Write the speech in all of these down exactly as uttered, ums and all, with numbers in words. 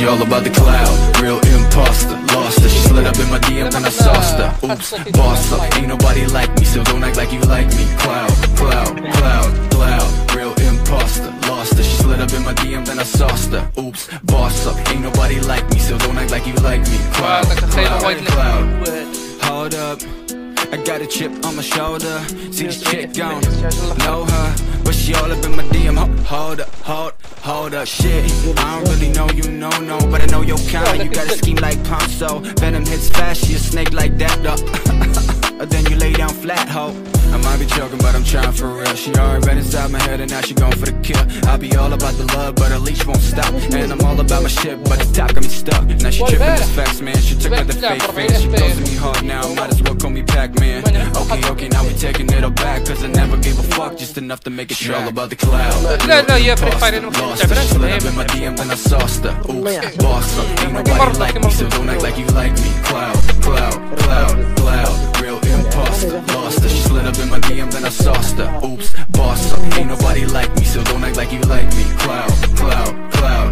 all about the cloud, real imposter. Lost her, she slid up in my D M and I sauced her. Oops, boss up, ain't nobody like me, so don't act like you like me. Cloud, cloud, cloud, cloud, real imposter. Lost her, she slid up in my D M then I sauced her. Oops, boss up, ain't nobody like me, so don't act like you like me. Cloud, cloud, cloud. Hold up, I got a chip on my shoulder. See this chick gone, know her, but she all up in my D M. Hold up, hold, hold up, shit. I don't really know you, no, no, but I know your kind. You got a scheme like Ponzo. Venom hits fast, she a snake like that, though. Then you lay down flat, ho. I might be joking, but I'm trying for real. She already read inside my head and now she going for the kill. I'll be all about the love, but her leash won't stop. And I'm all about my shit, but the top got me stuck. Now she tripping this facts, man. She took out the fake fans. She goes to me hard now, might as well call me Pac-Man. Okay, okay, now we taking it all back, cause I never gave a fuck, just enough to make it track. All about the cloud. لا لا يا FREEFIRE Lost her, she slid up in my D M then I sauced her. Oops, boss up, ain't nobody like me, so don't act like you like me. Cloud, cloud, cloud, cloud, real imposter. Lost her, she slid up in my D M then I sauced her. Oops, boss up, ain't nobody like me, so don't act like you like me. Cloud, cloud, cloud.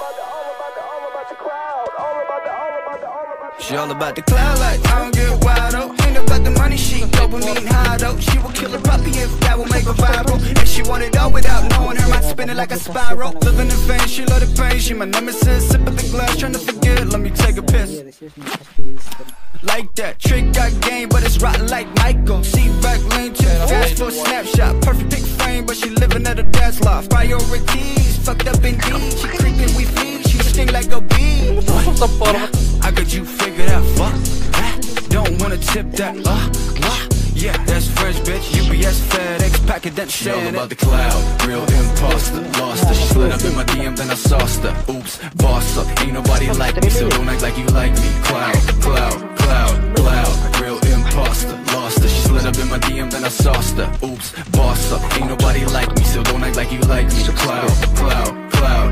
She all about the cloud like I don't get wild, oh. Ain't about the money, she dopamine high, though. She will kill a puppy if that will make her viral. And she want it all without knowing her mind spinning like a spiral. Living in vain, she love the pain. She my nemesis, sip of the glass, trying to forget. Let me take a piss. Like that, trick got game, but it's rotten like Michael. See back lane to the fast for a snapshot. Perfect big frame, but she living at her dad's loft. Priorities, fucked up indeed. She creeping, we flee, she sting like a bee. Yeah, I got you figured out, fuck that. Don't wanna tip that, uh, what? Yeah, that's French, bitch, U P S, FedEx, packet that shit. All about the cloud, real imposter. Lost her, she slid up in my D M then I sauced her. Oops, boss up, ain't nobody like me, so don't act like you like me. Cloud, cloud, cloud, cloud, real imposter. Lost her, she slid up in my D M then I sauced her. Oops, boss up, ain't nobody like me, so don't act like you like me. Cloud, cloud, cloud.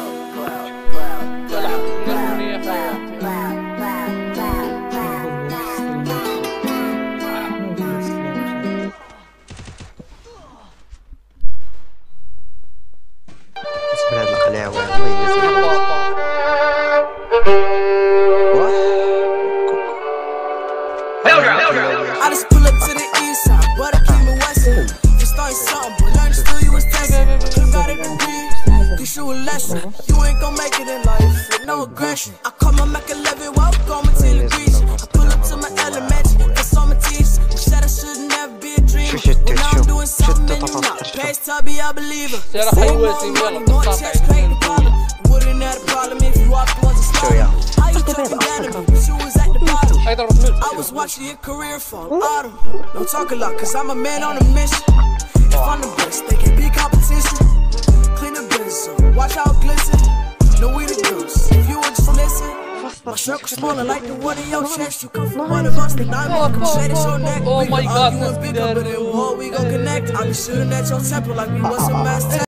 I just pull up to the east side, but I keep me west side. Just started something, but learned still you was testing. You got it to be, teach you a lesson. You ain't gon' make it in life with no aggression. I call my Mac eleven, walk on my ten degrees. I pull up to my elementary, that's on my teeth. You said I should never be a dreamer, but now I'm doing something in the night. Past Tubby, I believe her. Say more money, more checks, create the problem. Wouldn't have a problem if you walked towards a slaughter. How you talking down to me? She was at the bottom. I was watching your career fall autumn. Don't talk a lot, cause I'm a man on a mission. If I'm the best, they can be competition. Clean the business up, watch how it glisten. Know we the dudes, if you would just listen. My circle smaller like the one in your chest. You come from one of us, then I'm gonna come shade at your neck. Oh my God, that's bigger, but in war we gon' connect. I be shooting at your temple like we was a mass.